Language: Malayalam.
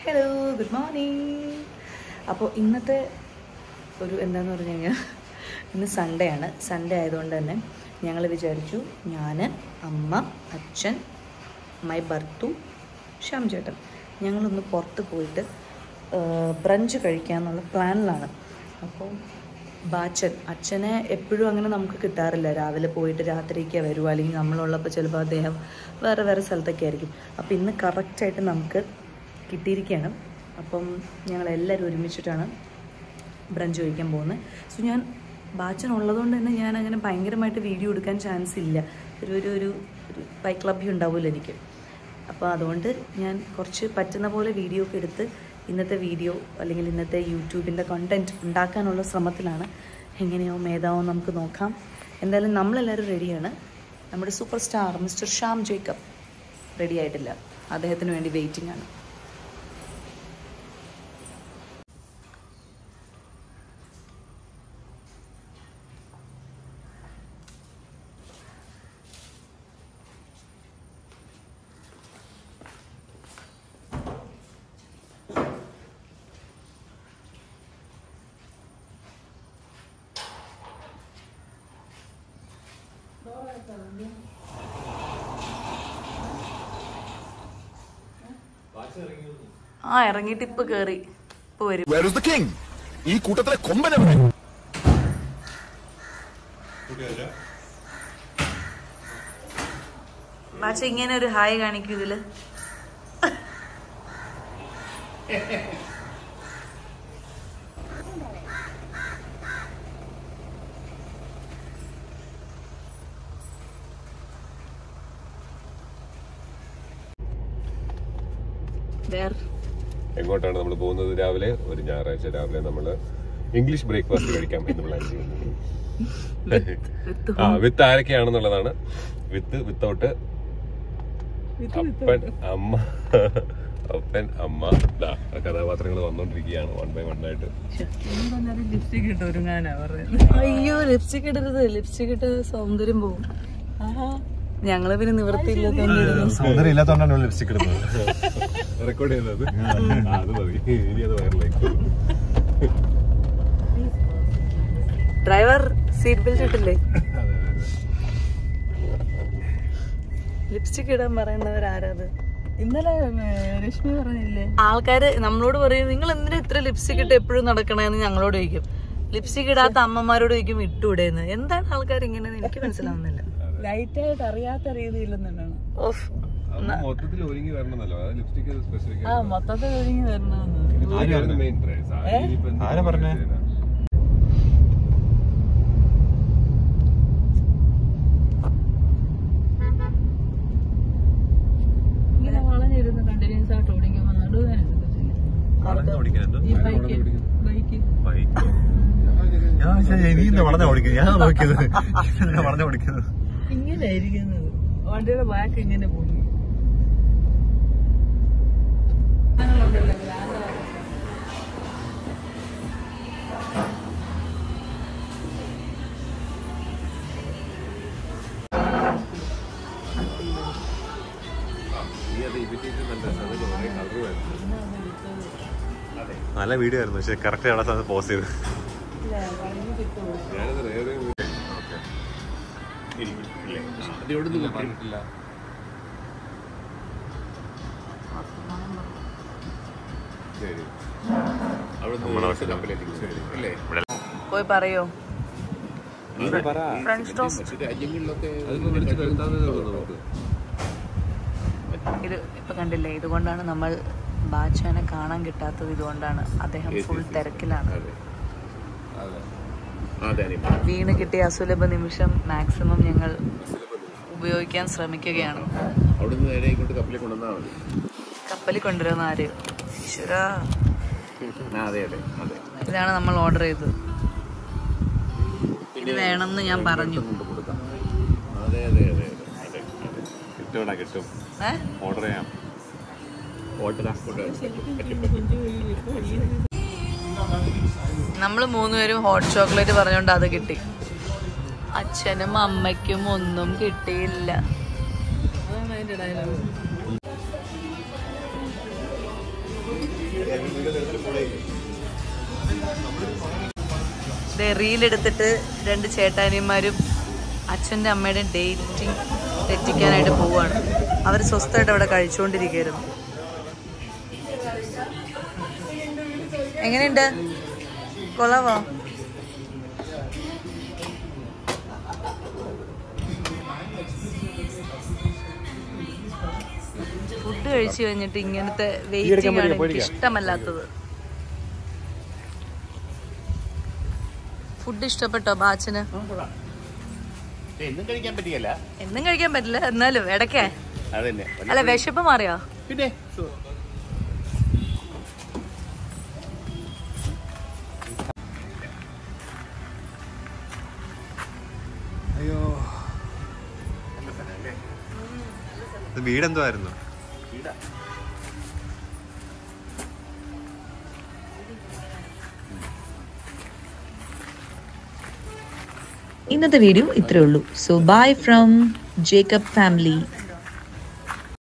Hello, good morning. അപ്പോൾ ഇന്നത്തെ ഒരു എന്താണെന്ന് പറഞ്ഞു കഴിഞ്ഞാൽ ഇന്ന് സൺഡേ ആണ്. സൺഡേ ആയതുകൊണ്ട് തന്നെ ഞങ്ങൾ വിചാരിച്ചു ഞാൻ, അമ്മ, അച്ഛൻ, മൈ ഭർത്തു, ശ്യാം ചേട്ടൻ ഞങ്ങളൊന്ന് പുറത്ത് പോയിട്ട് ബ്രഞ്ച് കഴിക്കാമെന്നുള്ള പ്ലാനിലാണ്. അപ്പോൾ അച്ഛനെ എപ്പോഴും അങ്ങനെ നമുക്ക് കിട്ടാറില്ല. രാവിലെ പോയിട്ട് രാത്രിക്ക് വരുമോ, അല്ലെങ്കിൽ നമ്മളുള്ളപ്പോൾ ചിലപ്പോൾ അദ്ദേഹം വേറെ സ്ഥലത്തൊക്കെ ആയിരിക്കും. അപ്പോൾ ഇന്ന് കറക്റ്റായിട്ട് നമുക്ക് കിട്ടിയിരിക്കുകയാണ്. അപ്പം ഞങ്ങളെല്ലാവരും ഒരുമിച്ചിട്ടാണ് ബ്രഞ്ച് കഴിക്കാൻ പോകുന്നത്. സോ ഞാൻ ബാച്ചനുള്ളതുകൊണ്ട് തന്നെ ഞാൻ അങ്ങനെ ഭയങ്കരമായിട്ട് വീഡിയോ എടുക്കാൻ ചാൻസ് ഇല്ല. ഒരു പൈക്ലബ്യം ഉണ്ടാവുമല്ലോ എനിക്ക്. അപ്പോൾ അതുകൊണ്ട് ഞാൻ കുറച്ച് പറ്റുന്ന പോലെ വീഡിയോ ഒക്കെ എടുത്ത് ഇന്നത്തെ വീഡിയോ അല്ലെങ്കിൽ ഇന്നത്തെ യൂട്യൂബിൻ്റെ കണ്ടൻറ്റ് ഉണ്ടാക്കാനുള്ള ശ്രമത്തിലാണ്. എങ്ങനെയോ മേധാവോ നമുക്ക് നോക്കാം. എന്തായാലും നമ്മളെല്ലാവരും റെഡിയാണ്. നമ്മുടെ super star mister Shyam Jacob ready ആയിട്ടില്ല. അദ്ദേഹത്തിന് വേണ്ടി വെയിറ്റിംഗ് ആണ്. ഇറങ്ങിയിട്ട് ഇപ്പൊ കേറി ഇപ്പൊ വരും. ഈ കൂട്ടത്തിലെ കൊമ്പനെ ബാച്ച ഇങ്ങനെ ഒരു ഹായ് കാണിക്കൂ ഇതില്. എങ്ങോട്ടാണ് നമ്മൾ പോകുന്നത്? രാവിലെ ഒരു ഞായറാഴ്ച രാവിലെ നമ്മൾ ഇംഗ്ലീഷ് ബ്രേക്ക്ഫാസ്റ്റ് കഴിക്കാം എന്ന് പ്ലാൻ ചെയ്യുന്നത്. വിത്ത് ആരൊക്കെയാണെന്നുള്ളതാണ്. വിത്തൗട്ട് അപ്പൻ അമ്മ കഥാപാത്രങ്ങൾ വന്നോണ്ടിരിക്കുകയാണ് വൺ ബൈ വൺ ആയിട്ട്. അയ്യോ, ലിപ്സ്റ്റിക് ഇടരുത്. ലിപ്സ്റ്റിക് ഇട്ട് സൗന്ദര്യം പോകും. ഞങ്ങള് പിന്നെ നിവൃത്തിയില്ലാത്തോണ്ടാണ് ലിപ്സ്റ്റിക് ഇടുന്നത്. റെക്കോർഡ് ചെയ്യുന്നത് അത് മതി. ഇനി അത് വൈറലായി. ഡ്രൈവർ സീറ്റ് ബെൽറ്റ് ഇട്ടില്ലേ? ലിപ്സ്റ്റിക് ഇടാൻ പറയുന്നവരാരത്? ഇന്നലെ രശ്മി പറഞ്ഞില്ലേ, ആൾക്കാര് നമ്മളോട് പറയും നിങ്ങൾ എന്തിനാ ഇത്ര ലിപ്സ്റ്റിക് ഇട്ട് എപ്പോഴും നടക്കണേന്ന് ഞങ്ങളോട് ചോദിക്കും. ലിപ്സ്റ്റിക് ഇടാത്ത അമ്മമാരോട് ചോദിക്കും ഇട്ടൂടെന്ന്. എന്താണ് ആൾക്കാർ ഇങ്ങനെ? എനിക്ക് മനസ്സിലാവുന്നില്ല. ലൈറ്റായിട്ട് അറിയാത്ത രീതിയിലൊന്നാണ്. മൊത്തത്തിൽ ഒരുങ്ങി വരണമെന്നല്ലോ. മൊത്തത്തിൽ ഒരുങ്ങി വരണമെന്ന് ആരാ പറഞ്ഞേ? ഇങ്ങനെ വളഞ്ഞിരുന്ന് കണ്ടിന്യൂസ് ആയിട്ട് ഓടിക്കുമ്പോ നടുവേദന. ഈ ബൈക്ക് വളഞ്ഞ ഓടിക്കുന്നത് ഞാൻ നോക്കിയത് വളഞ്ഞ ഓടിക്കുന്നത് ഇങ്ങനെ ഇരിക്കുന്നത്. വണ്ടിയുടെ ബാക്ക് ഇങ്ങനെ പോകും. നല്ല വീഡിയോ ആയിരുന്നു. പക്ഷെ കറക്റ്റ് അവിടെ തന്നെ പോസ് ചെയ്ത് പോയി പറയോ? ഫ്രഞ്ച് ടോസ്റ്റ് ഇത് ഇപ്പൊ കണ്ടില്ലേ? ഇതുകൊണ്ടാണ് നമ്മൾ ബാച്ചാനെ കാണാൻ കിട്ടാത്തത്. ഇതുകൊണ്ടാണ്. അദ്ദേഹം ഫുൾ തിരക്കിലാണ്. വീണ് കിട്ടിയ അസുലഭ നിമിഷം മാക്സിമം ഞങ്ങൾ ഉപയോഗിക്കാൻ ശ്രമിക്കുകയാണ്. കപ്പലിൽ കൊണ്ടുവരുന്ന ആര്? ഈശ്വര, ഇതാണ് നമ്മൾ ഓർഡർ ചെയ്തത്. ഇത് വേണമെന്ന് ഞാൻ പറഞ്ഞു. ഓർഡർ ചെയ്യാം. നമ്മൾ മൂന്നുപേരും ഹോട്ട് ചോക്ലേറ്റ് പറഞ്ഞോണ്ട് അത് കിട്ടി. അച്ഛനും അമ്മയ്ക്കും ഒന്നും കിട്ടിയില്ല. അതാണ് അതിന്റെ ഡയലോഗ്. റീലെടുത്തിട്ട് 2 ചേട്ടാനിയന്മാരും അച്ഛൻ്റെ അമ്മയുടെയും തെറ്റിക്കാനായിട്ട് പോവുകയാണ്. അവർ സ്വസ്ഥമായിട്ട് അവിടെ കഴിച്ചുകൊണ്ടിരിക്കുകയായിരുന്നു. എങ്ങനെയുണ്ട്? കൊള്ളാവോ? ഫുഡ് കഴിച്ചു കഴിഞ്ഞിട്ട് ഇങ്ങനത്തെ വെയിറ്റിംഗ് ആണ് എനിക്ക് ഇഷ്ടമല്ലാത്തത്. ഫുഡ് ഇഷ്ടപ്പെട്ടോ ബാച്ചന്? എന്നും കഴിക്കാൻ പറ്റില്ല, എന്നാലും ഇടയ്ക്കേ. അല്ല, വിശപ്പ് മാറിയോ? പിന്നെ അയ്യോ, വീടെന്തോ ആയിരുന്നു. ഇന്നത്തെ വീഡിയോ ഇത്രയേ ഉള്ളൂ. So bye from Jacob family.